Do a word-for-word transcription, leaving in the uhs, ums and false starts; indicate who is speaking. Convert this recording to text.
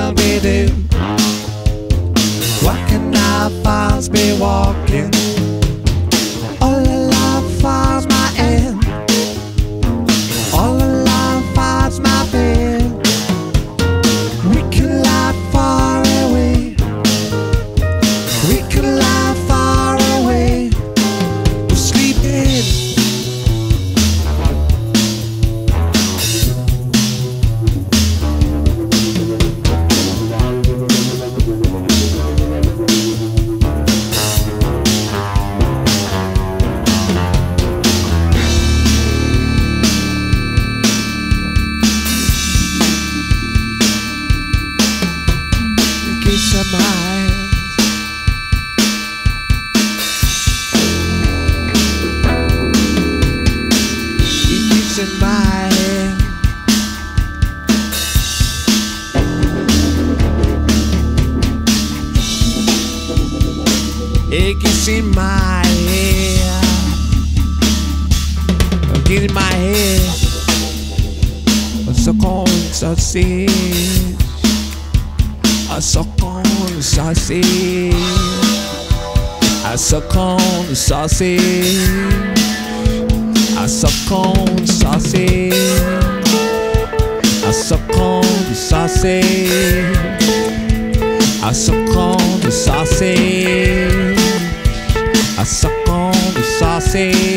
Speaker 1: find me do? Why can I find me walking? All alive finds my end. All alive finds my bed. We can lie far away. We can lie far away. We're sleeping. Of my hands. It gets in my head. It gets in my head. Get in my head. I suck on sausage. I suck on the sausage. I suck on the sausage. I suck on the sausage. I suck on the sausage. I suck on the sausage. I suck on the sausage.